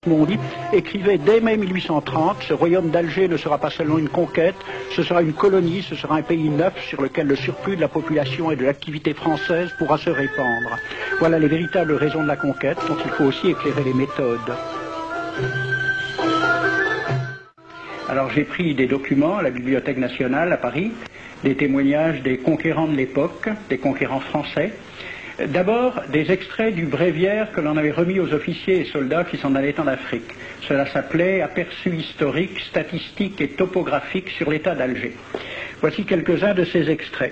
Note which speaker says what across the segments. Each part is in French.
Speaker 1: Mondi écrivait dès mai 1830, ce royaume d'Alger ne sera pas seulement une conquête, ce sera une colonie, ce sera un pays neuf sur lequel le surplus de la population et de l'activité française pourra se répandre. Voilà les véritables raisons de la conquête, dont il faut aussi éclairer les méthodes. Alors j'ai pris des documents à la Bibliothèque nationale à Paris, des témoignages des conquérants de l'époque, des conquérants français. D'abord, des extraits du bréviaire que l'on avait remis aux officiers et soldats qui s'en allaient en Afrique. Cela s'appelait « Aperçu historique, statistique et topographique sur l'état d'Alger ». Voici quelques-uns de ces extraits.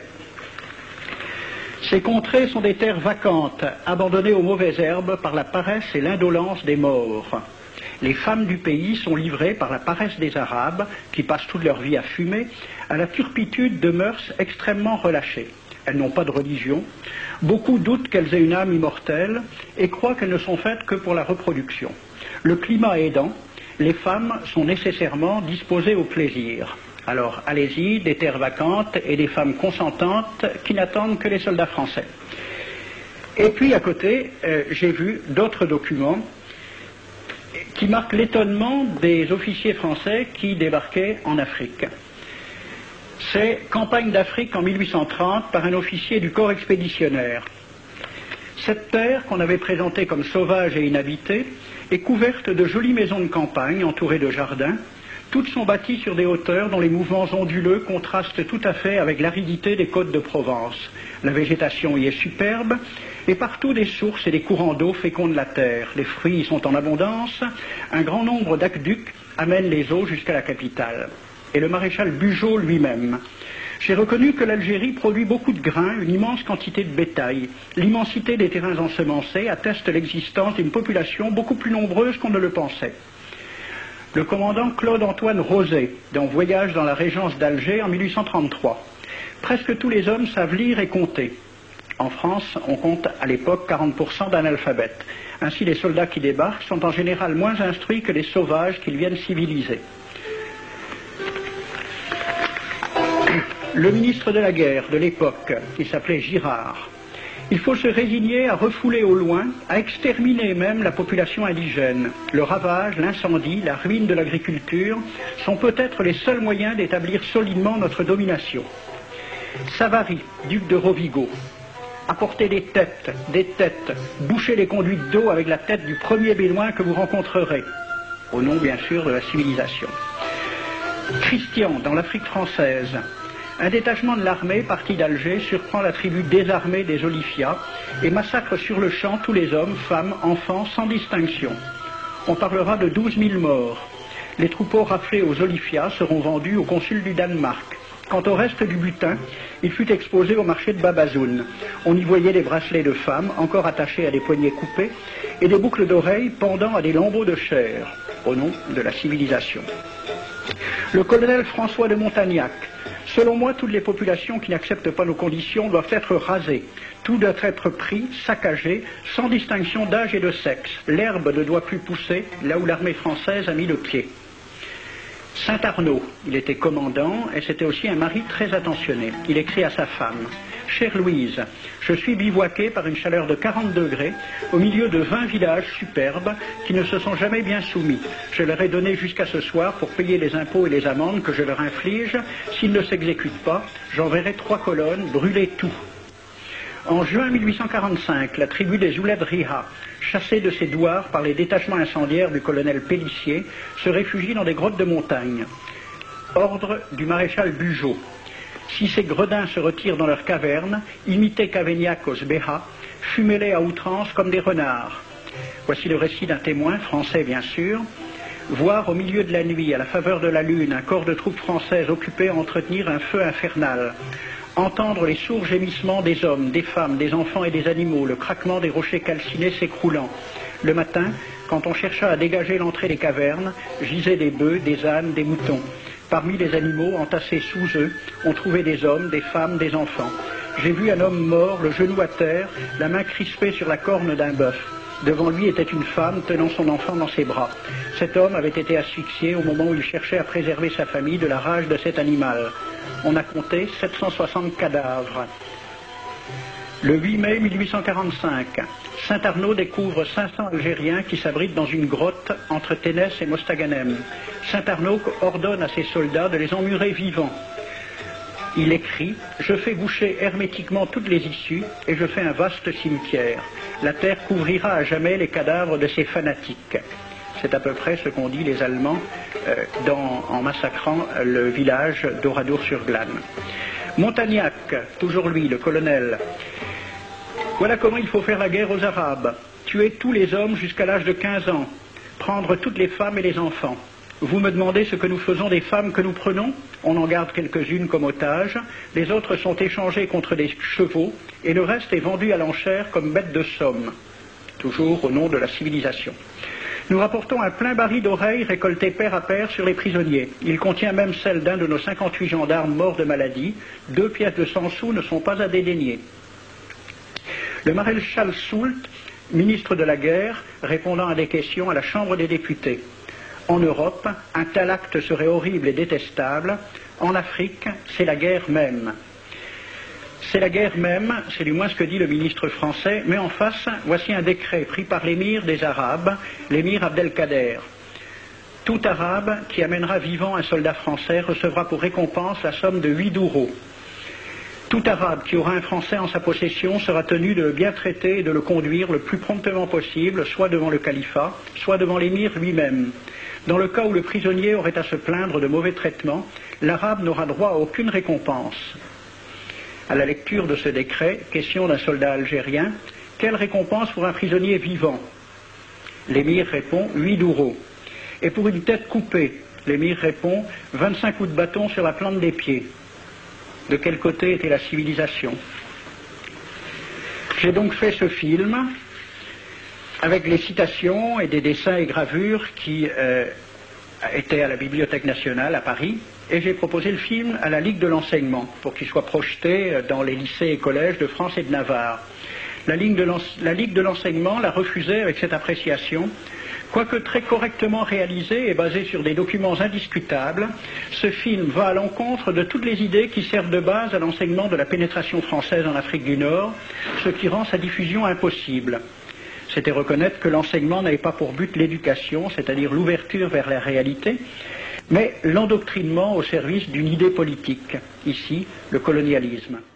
Speaker 1: Ces contrées sont des terres vacantes, abandonnées aux mauvaises herbes par la paresse et l'indolence des morts. Les femmes du pays sont livrées par la paresse des Arabes, qui passent toute leur vie à fumer, à la turpitude de mœurs extrêmement relâchées. Elles n'ont pas de religion. Beaucoup doutent qu'elles aient une âme immortelle et croient qu'elles ne sont faites que pour la reproduction. Le climat aidant, les femmes sont nécessairement disposées au plaisir. Alors allez-y, des terres vacantes et des femmes consentantes qui n'attendent que les soldats français. Et puis à côté, j'ai vu d'autres documents qui marquent l'étonnement des officiers français qui débarquaient en Afrique. C'est Campagne d'Afrique en 1830 par un officier du corps expéditionnaire. Cette terre, qu'on avait présentée comme sauvage et inhabitée, est couverte de jolies maisons de campagne entourées de jardins. Toutes sont bâties sur des hauteurs dont les mouvements onduleux contrastent tout à fait avec l'aridité des côtes de Provence. La végétation y est superbe et partout des sources et des courants d'eau fécondent la terre. Les fruits y sont en abondance. Un grand nombre d'aqueducs amènent les eaux jusqu'à la capitale. Et le maréchal Bugeaud lui-même. J'ai reconnu que l'Algérie produit beaucoup de grains, une immense quantité de bétail. L'immensité des terrains ensemencés atteste l'existence d'une population beaucoup plus nombreuse qu'on ne le pensait. Le commandant Claude-Antoine Rosé, dans Voyage dans la régence d'Alger en 1833. Presque tous les hommes savent lire et compter. En France, on compte à l'époque 40% d'analphabètes. Ainsi, les soldats qui débarquent sont en général moins instruits que les sauvages qu'ils viennent civiliser. Le ministre de la guerre de l'époque, qui s'appelait Girard, il faut se résigner à refouler au loin, à exterminer même la population indigène. Le ravage, l'incendie, la ruine de l'agriculture sont peut-être les seuls moyens d'établir solidement notre domination. Savary, duc de Rovigo, apportez des têtes, bouchez les conduites d'eau avec la tête du premier bédouin que vous rencontrerez, au nom bien sûr de la civilisation. Christian, dans l'Afrique française, un détachement de l'armée parti d'Alger surprend la tribu désarmée des Olifias et massacre sur le champ tous les hommes, femmes, enfants, sans distinction. On parlera de 12 000 morts. Les troupeaux raflés aux Olifias seront vendus au consul du Danemark. Quant au reste du butin, il fut exposé au marché de Babazoun. On y voyait des bracelets de femmes encore attachés à des poignets coupés et des boucles d'oreilles pendant à des lambeaux de chair, au nom de la civilisation. Le colonel François de Montagnac. Selon moi, toutes les populations qui n'acceptent pas nos conditions doivent être rasées. Tout doit être pris, saccagé, sans distinction d'âge et de sexe. L'herbe ne doit plus pousser là où l'armée française a mis le pied. Saint-Arnaud, il était commandant et c'était aussi un mari très attentionné. Il écrit à sa femme: « Chère Louise, je suis bivouaqué par une chaleur de 40 degrés au milieu de 20 villages superbes qui ne se sont jamais bien soumis. Je leur ai donné jusqu'à ce soir pour payer les impôts et les amendes que je leur inflige. S'ils ne s'exécutent pas, j'enverrai 3 colonnes brûler tout. » En juin 1845, la tribu des Ouled Riha, chassée de ses douars par les détachements incendiaires du colonel Pélissier, se réfugie dans des grottes de montagne. Ordre du maréchal Bugeaud. Si ces gredins se retirent dans leurs cavernes, imitez Cavaignac aux Béha, fumez-les à outrance comme des renards. Voici le récit d'un témoin, français bien sûr. Voir au milieu de la nuit, à la faveur de la lune, un corps de troupes françaises occupé à entretenir un feu infernal. Entendre les sourds gémissements des hommes, des femmes, des enfants et des animaux, le craquement des rochers calcinés s'écroulant. Le matin, quand on chercha à dégager l'entrée des cavernes, gisaient des bœufs, des ânes, des moutons. Parmi les animaux, entassés sous eux, on trouvait des hommes, des femmes, des enfants. J'ai vu un homme mort, le genou à terre, la main crispée sur la corne d'un bœuf. Devant lui était une femme tenant son enfant dans ses bras. Cet homme avait été asphyxié au moment où il cherchait à préserver sa famille de la rage de cet animal. On a compté 760 cadavres. Le 8 mai 1845, Saint-Arnaud découvre 500 Algériens qui s'abritent dans une grotte entre Ténès et Mostaganem. Saint-Arnaud ordonne à ses soldats de les emmurer vivants. Il écrit « Je fais boucher hermétiquement toutes les issues et je fais un vaste cimetière. La terre couvrira à jamais les cadavres de ces fanatiques. » C'est à peu près ce qu'ont dit les Allemands en massacrant le village d'Oradour-sur-Glane. Montagnac, toujours lui, le colonel. Voilà comment il faut faire la guerre aux Arabes. Tuer tous les hommes jusqu'à l'âge de 15 ans. Prendre toutes les femmes et les enfants. Vous me demandez ce que nous faisons des femmes que nous prenons? On en garde quelques-unes comme otages. Les autres sont échangées contre des chevaux et le reste est vendu à l'enchère comme bête de somme. Toujours au nom de la civilisation. Nous rapportons un plein baril d'oreilles récolté pair à pair sur les prisonniers. Il contient même celle d'un de nos 58 gendarmes morts de maladie. 2 pièces de 100 sous ne sont pas à dédaigner. Le maréchal Soult, ministre de la guerre, répondant à des questions à la Chambre des députés. En Europe, un tel acte serait horrible et détestable. En Afrique, c'est la guerre même. C'est la guerre même, c'est du moins ce que dit le ministre français, mais en face, voici un décret pris par l'émir des Arabes, l'émir Abdelkader. Tout Arabe qui amènera vivant un soldat français recevra pour récompense la somme de 8 douros. Tout Arabe qui aura un Français en sa possession sera tenu de le bien traiter et de le conduire le plus promptement possible, soit devant le califat, soit devant l'émir lui-même. Dans le cas où le prisonnier aurait à se plaindre de mauvais traitements, l'Arabe n'aura droit à aucune récompense. À la lecture de ce décret, question d'un soldat algérien, quelle récompense pour un prisonnier vivant? L'émir répond 8 douros. Et pour une tête coupée, l'émir répond 25 coups de bâton sur la plante des pieds. De quel côté était la civilisation? J'ai donc fait ce film avec les citations et des dessins et gravures qui étaient à la Bibliothèque nationale à Paris. Et j'ai proposé le film à la Ligue de l'enseignement pour qu'il soit projeté dans les lycées et collèges de France et de Navarre. La Ligue de l'enseignement l'a refusé avec cette appréciation. Quoique très correctement réalisé et basé sur des documents indiscutables, ce film va à l'encontre de toutes les idées qui servent de base à l'enseignement de la pénétration française en Afrique du Nord, ce qui rend sa diffusion impossible. C'était reconnaître que l'enseignement n'avait pas pour but l'éducation, c'est-à-dire l'ouverture vers la réalité, mais l'endoctrinement au service d'une idée politique, ici le colonialisme.